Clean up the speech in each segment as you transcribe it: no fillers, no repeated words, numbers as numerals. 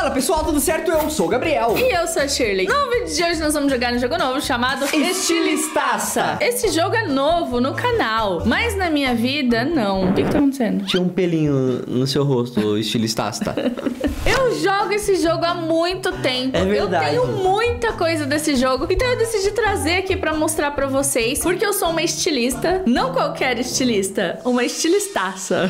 Fala pessoal, tudo certo? Eu sou o Gabriel. E eu sou a Shirley. No vídeo de hoje nós vamos jogar um jogo novo chamado Estilistaça. Esse jogo é novo no canal, mas na minha vida, não. O que tá acontecendo? Tinha um pelinho no seu rosto, Estilistaça. Eu jogo esse jogo há muito tempo. É verdade. Eu tenho muita coisa desse jogo, então eu decidi trazer aqui pra mostrar pra vocês, porque eu sou uma estilista, não qualquer estilista, uma estilistaça.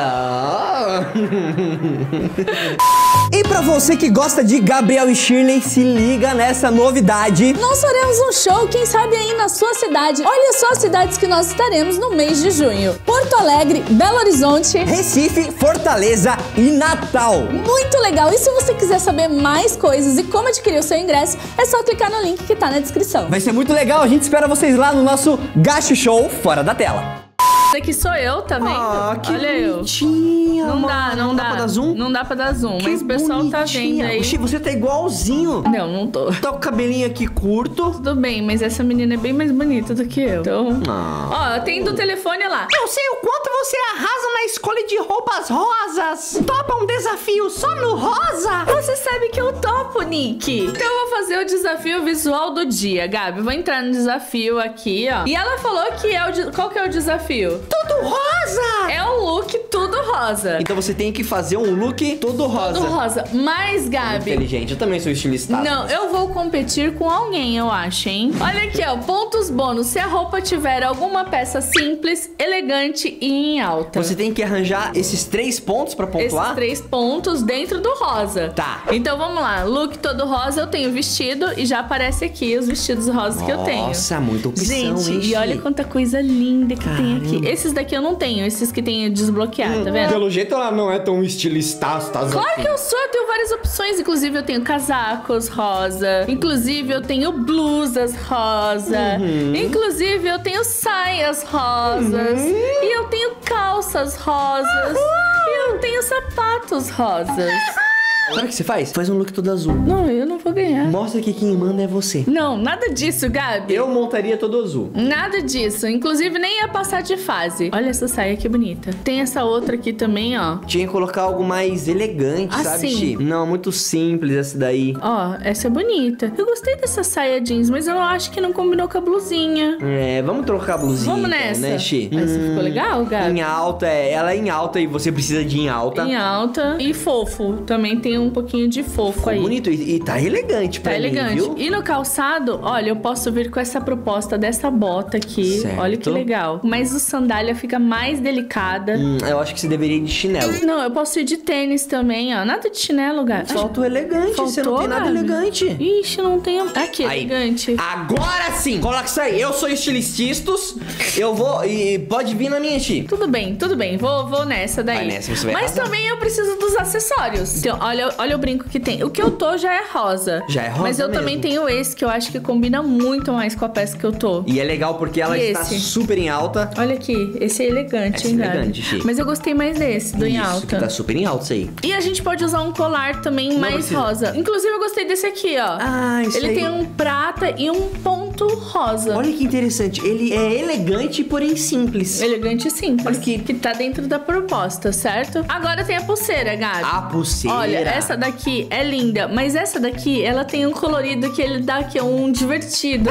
E pra você que gosta de Gabriel e Shirley, se liga nessa novidade. Nós faremos um show, quem sabe aí na sua cidade. Olha só as cidades que nós estaremos no mês de junho: Porto Alegre, Belo Horizonte, Recife, Fortaleza e Natal. Muito legal! E se você quiser saber mais coisas e como adquirir o seu ingresso, é só clicar no link que tá na descrição. Vai ser muito legal, a gente espera vocês lá no nosso Gacho Show fora da tela. Aqui sou eu, tá vendo? Ah, que olha bonitinha, eu. Não dá. Não dá pra dar zoom? Não dá pra dar zoom, Que mas o pessoal tá bonitinha. vendo aí. Oxi, você tá igualzinho. Não tô. Tá com o cabelinho aqui curto. Tudo bem, mas essa menina é bem mais bonita do que eu. Então. Ah. Ó, tem do telefone lá. Eu sei o quanto você arrasa na escolha de roupas rosas. Topa um desafio só no rosa? Você sabe que eu topo, Nick. Então eu vou fazer o desafio visual do dia, Gabi. Vou entrar no desafio aqui, ó. E ela falou que é o... Qual que é o desafio? Tudo rosa! É um look tudo rosa. Então você tem que fazer um look todo rosa. Tudo rosa. Mas, Gabi... Inteligente, eu também sou estilista. Não, eu vou competir com alguém, eu acho, hein? Olha aqui, ó, pontos bônus. Se a roupa tiver alguma peça simples, elegante e em alta. Você tem que arranjar esses 3 pontos pra pontuar? Esses 3 pontos dentro do rosa. Tá. Então vamos lá, look todo rosa, eu tenho vestido e já aparece aqui os vestidos rosas que eu tenho. Nossa, muita opção, gente, hein, e olha quanta coisa linda que tem aqui. Esses daqui eu não tenho, esses que tem desbloquear, tá vendo? Pelo jeito ela não é tão estilista, tá? Claro que eu sou, eu tenho várias opções. Inclusive eu tenho casacos rosa. Inclusive eu tenho blusas rosa. Inclusive eu tenho saias rosas. E eu tenho calças rosas. E eu tenho sapatos rosas. Sabe o que você faz? Faz um look todo azul. Não, eu não vou ganhar. Mostra que quem manda é você. Não, nada disso, Gabi. Eu montaria todo azul. Nada disso. Inclusive, nem ia passar de fase. Olha essa saia que bonita. Tem essa outra aqui também, ó. Tinha que colocar algo mais elegante, sabe, Assim. Chi? Não, muito simples essa daí. Ó, essa é bonita. Eu gostei dessa saia jeans, mas eu acho que não combinou com a blusinha. É, vamos trocar a blusinha. Vamos então, nessa. né, Chi? Essa ficou legal, Gabi? Em alta, ela é em alta e você precisa de em alta. Em alta. E fofo. Também tem um pouquinho de fofo Ficou aí. bonito e tá elegante pra Tá mim, elegante. viu? E no calçado, olha, eu posso vir com essa proposta dessa bota aqui. Certo. Olha que legal. Mas o sandália fica mais delicada. Eu acho que você deveria ir de chinelo. Não, eu posso ir de tênis também, ó. Nada de chinelo, Gabi. Faltou elegante, você não Faltou, tem nada Gabi? elegante. Ixi, não tenho... Aqui, Aí. elegante. Agora sim! Coloca isso aí. Eu sou estilististos. Eu vou... E pode vir na minha, Chi. Tudo bem, tudo bem. Vou nessa daí. Vai nessa, você vai Mas arrasar. também eu preciso dos acessórios. Então, olha o brinco que tem. O que eu tô já é rosa. Já é rosa Mas eu mesmo. também tenho esse, que eu acho que combina muito mais com a peça que eu tô. E é legal porque ela E está esse? super em alta. Olha aqui, esse é elegante, Esse hein, é Gabi? elegante, Chi. Mas eu gostei mais desse, do em Isso, alta. que tá super em alta isso aí. E a gente pode usar um colar também mais precisa. rosa. Inclusive, eu gostei desse aqui, ó. Ah, isso Ele aí. tem um prata e um ponto rosa. Olha que interessante. Ele é elegante, porém simples. Elegante e simples. Olha que tá dentro da proposta, certo? Agora tem a pulseira, Gabi. A pulseira. Olha, essa daqui é linda, mas essa daqui, ela tem um colorido que ele dá aqui um divertido.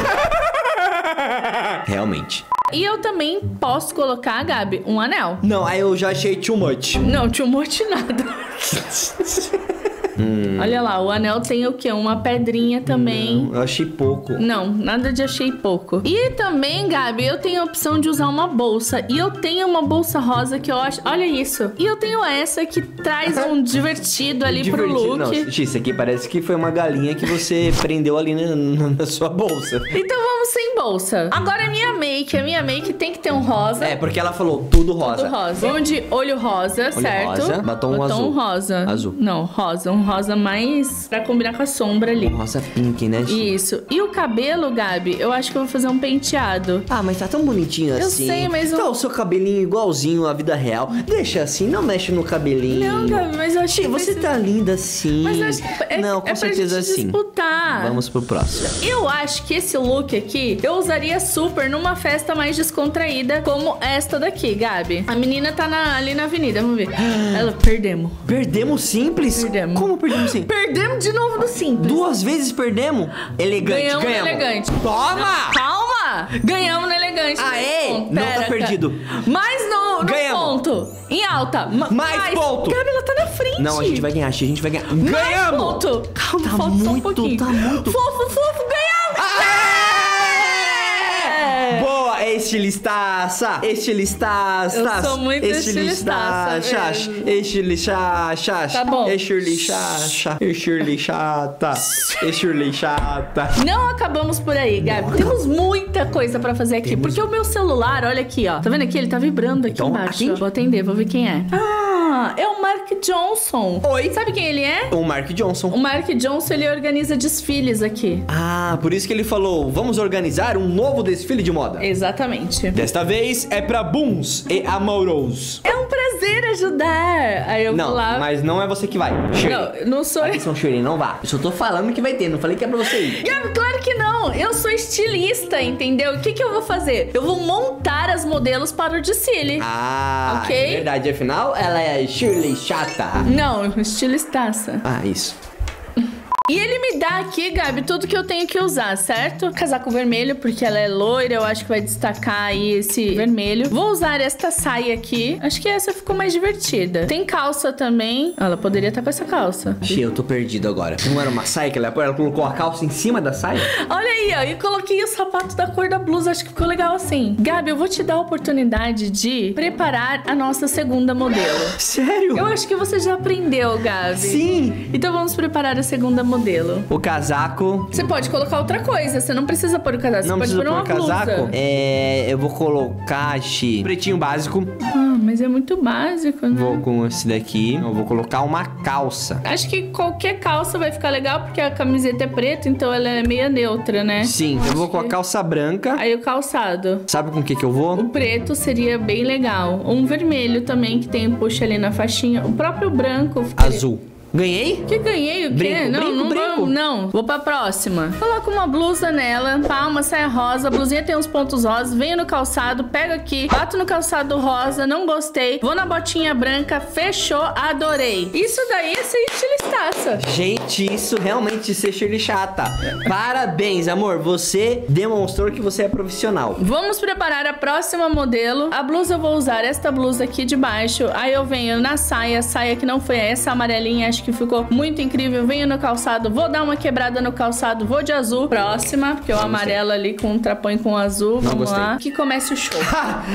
Realmente. E eu também posso colocar, Gabi, um anel. Não, aí eu já achei too much. Não, tinha um monte de nada. Olha lá, o anel tem o quê? Uma pedrinha também. Eu achei pouco. Não, nada de achei pouco. E também, Gabi, eu tenho a opção de usar uma bolsa. E eu tenho uma bolsa rosa que eu acho... Olha isso. E eu tenho essa que traz um divertido ali pro look. Não, Xi, isso aqui parece que foi uma galinha que você prendeu ali na sua bolsa. Então vamos sem bolsa. Agora a minha make tem que ter um rosa. É, porque ela falou tudo rosa. Tudo rosa. Vamos de olho rosa, certo? rosa, batom azul. rosa. Azul. Não, rosa. Um rosa mais pra combinar com a sombra ali. Rosa pink, né, Xi? Isso. E o cabelo, Gabi, eu acho que eu vou fazer um penteado. Ah, mas tá tão bonitinho Eu assim. sei, mas Tá o seu cabelinho igualzinho à vida real. Deixa assim, não mexe no cabelinho. Não, Gabi, mas eu achei Xi, você tá linda assim. Mas eu acho que Não, com certeza pra gente sim. disputar. Vamos pro próximo. Eu acho que esse look aqui, eu eu usaria super numa festa mais descontraída, como esta daqui, Gabi. A menina tá ali na avenida, vamos ver. Ela, perdemos. Perdemos simples? Perdemos. Como perdemos simples? Perdemos de novo no simples. 2 vezes perdemos? Elegante, Ganhamos no elegante. Toma! Não, calma! Ganhamos no elegante. Aê! Não tá perdido. Mais no ponto. Em alta. Mais ponto. Gabi, ela tá na frente. Não, a gente vai ganhar, a gente vai ganhar. Mais Ganhamos! ponto. Calma, Tá falta muito, só um pouquinho. tá muito. Fofo, ganhamos! Aê! Boa, estilistaça! Estilistaça! Eu sou muito estilistaça mesmo. Estilistaça! Tá bom. Estilistaça! Estilichata! Estilichata! Não acabamos por aí, Gabi. Temos muita coisa pra fazer aqui. Porque o meu celular, olha aqui, ó. Tá vendo aqui? Ele tá vibrando aqui Então, embaixo. aqui? Vou atender, vou ver quem é. Ah, é o Mark Johnson. Oi. Sabe quem ele é? O Mark Johnson. O Mark Johnson, ele organiza desfiles aqui. Ah, por isso que ele falou, vamos organizar um novo desfile de moda. Exatamente. Desta vez é pra Boons e Amouros. É um prazer ajudar. Aí eu Não, vou lá. mas não é você que vai. Shirley. Não sou eu. Atenção, Shirley, não vá. Eu só tô falando que vai ter, não falei que é pra você ir. Gabi, claro que não. Eu sou estilista, entendeu? O que eu vou fazer? Eu vou montar as modelos para o desfile. Ah, Ok. é verdade. Afinal, ela é Shirley chata. Não, estilistaça. Ah, isso. E ele me dá aqui, Gabi, tudo que eu tenho que usar, certo? Casaco vermelho, porque ela é loira, eu acho que vai destacar aí esse vermelho. Vou usar esta saia aqui. Acho que essa ficou mais divertida. Tem calça também. Ela poderia estar com essa calça. Achei, eu tô perdido agora. Não era uma saia que ela colocou a calça em cima da saia? Olha aí, ó. E coloquei o sapato da cor da blusa. Acho que ficou legal assim. Gabi, eu vou te dar a oportunidade de preparar a nossa segunda modelo. Sério? Eu acho que você já aprendeu, Gabi. Sim. Então vamos preparar a segunda modelo. O casaco. Você pode colocar outra coisa. Você não precisa pôr o casaco. Não Você pode precisa pôr uma pôr casaco? blusa. Eu vou colocar pretinho básico. Ah, mas é muito básico, né? Vou com esse daqui. Eu vou colocar uma calça. Acho que qualquer calça vai ficar legal, porque a camiseta é preta, então ela é meio neutra, né? Sim, eu vou com a calça branca. Aí o calçado. Sabe com o que eu vou? O preto seria bem legal. Um vermelho também, que tem puxa ali na faixinha. O próprio branco. Azul. Ganhei? Que ganhei? O quê? Brinco, não, brinco, não brinco. vamos, não. Vou pra próxima. Coloco uma blusa nela, palma, saia rosa, a blusinha tem uns pontos rosas, venho no calçado, pego aqui, bato no calçado rosa, não gostei, vou na botinha branca, fechou, adorei. Isso daí é ser estilistaça. Gente, isso realmente ser Shirley chata. Parabéns, amor. Você demonstrou que você é profissional. Vamos preparar a próxima modelo. A blusa eu vou usar esta blusa aqui de baixo. Aí eu venho na saia, saia que não foi essa amarelinha, acho que ficou muito incrível. Venho no calçado, vou dar uma quebrada no calçado, vou de azul. Próxima, porque o amarelo ali com um trapões com azul. Não Vamos gostei. lá. Que comece o show.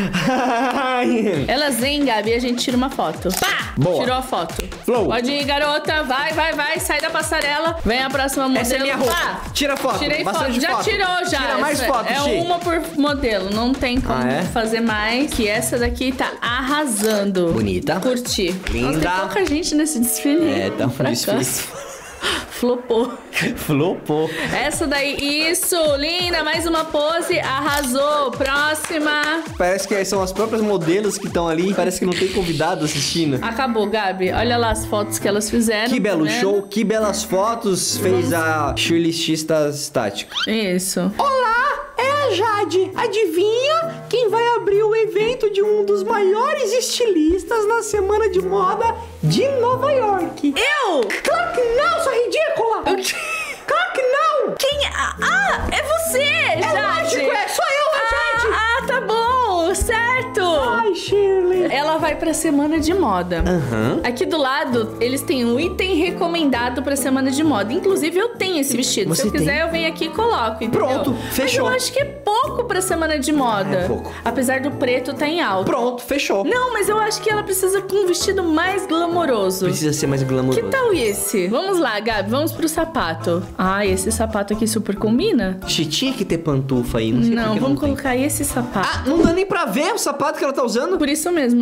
Elas vêm, Gabi, e a gente tira uma foto. Pá! Boa. Tirou a foto. Flow. Pode ir, garota. Vai. Sai da passarela. Vem a próxima modelo. Essa é minha roupa. Pá! Tira foto. Tirei Bastante foto. Já foto. tirou, já. Tira mais Essa foto, é Chi. uma por modelo. Não tem como Ah, é? fazer mais. Que essa daqui tá arrasando. Bonita. Curti. Linda. Nossa, tem pouca gente nesse desfile. É, tá um Fracasso. desfile. Flopou. Flopou. Essa daí, isso, linda, mais uma pose, arrasou. Próxima. Parece que são as próprias modelos que estão ali. Parece que não tem convidado assistindo. Acabou, Gabi. Olha lá as fotos que elas fizeram. Que belo né? show, que belas fotos fez a Shirley Xista Estática. Isso. Olá, é a Jade. Adivinha quem vai abrir o evento de um dos maiores estilistas na Semana de Moda de Nova York? Eu? Claro que não, sua ridícula! Claro que não! Quem? Ah, é você, Jade. lógico, sou eu, Jade! Ah, tá bom, certo. Ai, Shirley. Ela vai pra Semana de Moda. Aham. Aqui do lado, eles têm um item recomendado pra Semana de Moda. Inclusive, eu tenho esse vestido. Se Você eu quiser, tem? eu venho aqui e coloco, entendeu? Pronto, fechou. Mas eu acho que é pouco pra Semana de Moda. É pouco. Apesar do preto tá em alta. Pronto, fechou. Não, mas eu acho que ela precisa com um vestido mais glamouroso. Precisa ser mais glamouroso. Que tal esse? Vamos lá, Gabi, vamos pro sapato. Ah, esse sapato aqui super combina? Tinha que ter pantufa aí, não sei por Não, que vamos tem. colocar esse sapato. Ah, não dá nem pra ver o sapato que ela tá usando? Por isso mesmo, não vamos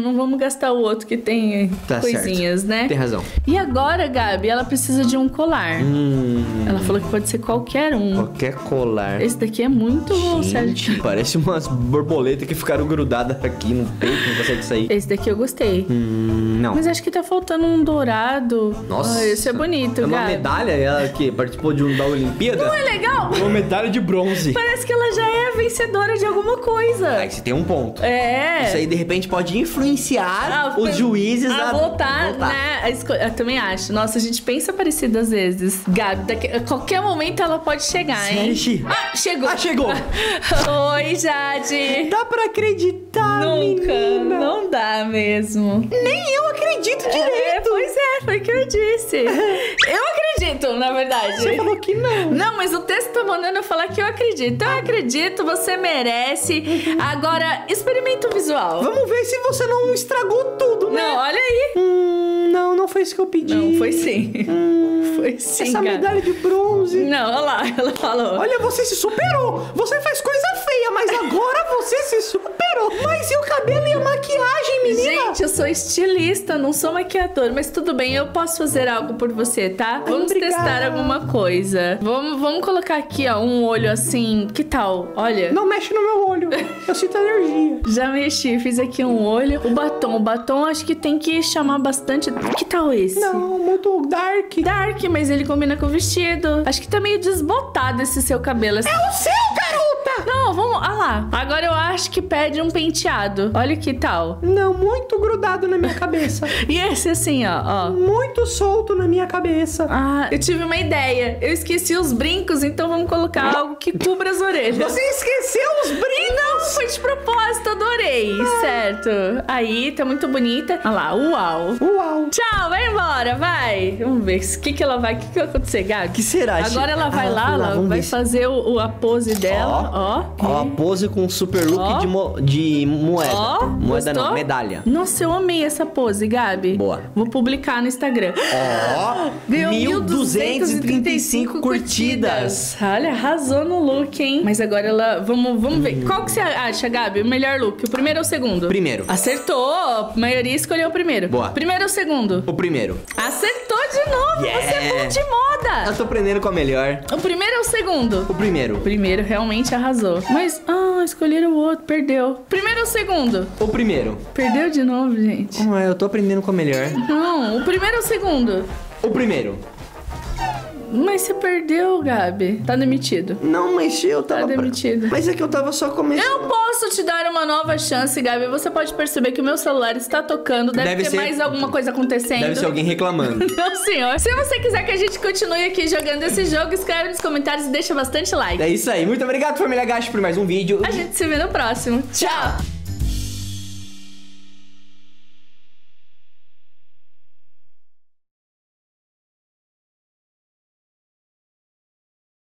gastar o outro que tem coisinhas, né? Tem razão. E agora, Gabi, ela precisa de um colar. Ela falou que pode ser qualquer um. Qualquer colar. Esse daqui é muito certinho. Parece umas borboletas que ficaram grudadas aqui no peito, não consegue sair. Esse daqui eu gostei. Não. Mas acho que tá faltando um dourado. Nossa. Esse é bonito, É uma Gabi. medalha? Ela que participou da Olimpíada? Não é legal? Uma medalha de bronze. Parece que ela já é vencedora de alguma coisa. Aí você tem um ponto. É. Isso aí, de repente, pode influenciar os juízes a votar, né? Eu também acho. Nossa, a gente pensa parecido às vezes. Gabi, a qualquer momento ela pode chegar, hein? Sério? Chegou. Chegou. Oi, Jade. Dá pra acreditar, Nunca. menina? Não dá mesmo. Nem eu acredito direito. Pois é, foi o que eu disse. Eu acredito, na verdade. Você falou que não. Não, mas o texto tá mandando eu falar que eu acredito. Eu acredito, você merece. Agora, experimenta o visual. Vamos ver se você não estragou tudo, né? Não, olha aí. Não foi isso que eu pedi. Não, foi sim. Foi sim, Essa cara. medalha de bronze. Não, olha lá, ela falou. Olha, você se superou. Você faz coisa feia, mas agora você se superou. Mas e o cabelo e a maquiagem, menina? Gente, eu sou estilista, não sou maquiador, mas tudo bem, eu posso fazer algo por você, tá? Vamos obrigada. testar alguma coisa. Vamos colocar aqui, ó, um olho assim. Que tal? Olha. Não mexe no meu olho. Eu sinto alergia. Já mexi, fiz aqui um olho. O batom acho que tem que chamar bastante. Que tal esse? Não, muito dark. Dark, mas ele combina com o vestido. Acho que tá meio desbotado esse seu cabelo. É o seu, garota! Não, vamos. Ah lá. Agora eu acho que pede um penteado. Olha que tal. Não, muito grudado na minha cabeça. E esse assim, ó. Muito solto na minha cabeça. Ah, eu tive uma ideia. Eu esqueci os brincos, então vamos colocar algo que cubra as orelhas. Você esqueceu os brincos? Não, foi de propósito, adorei. Certo. Aí, tá muito bonita. Olha lá, uau. Uau. Tchau, vai embora, vai. Vamos ver o que ela vai. O que vai acontecer, Gabi? O que será? Agora ela vai lá, ela vamos vai ver se- fazer a pose dela. Ó. Ó, pose com super look Ó. de moeda. Ó, Moeda não, gostou? medalha. Nossa, eu amei essa pose, Gabi. Boa. Vou publicar no Instagram. Ó, Ganhou 1.235 curtidas. Olha, arrasou no look, hein? Mas agora ela... Vamos ver. Qual que você acha, Gabi, o melhor look? O primeiro ou o segundo? Primeiro. Acertou. A maioria escolheu o primeiro. Boa. Primeiro ou o segundo? O primeiro. Acertou de novo. Yeah. Você é bom de Eu moda. tô aprendendo com a melhor. O primeiro ou o segundo? O primeiro. O primeiro realmente arrasou. Mas, escolheram o outro. Perdeu. Primeiro ou o segundo? O primeiro. Perdeu de novo, gente. Eu tô aprendendo com a melhor. Não, o primeiro ou o segundo? O primeiro. Mas você perdeu, Gabi. Tá demitido. Não, mas eu tava... Tá demitido. Mas é que eu tava só começando. Eu posso te dar uma nova chance, Gabi. Você pode perceber que o meu celular está tocando. Deve ter ser- mais alguma coisa acontecendo. Deve ser alguém reclamando. Não, senhor. Se você quiser que a gente continue aqui jogando esse jogo, escreve nos comentários e deixa bastante like. É isso aí. Muito obrigado, família Gacha, por mais um vídeo. A gente se vê no próximo. Tchau!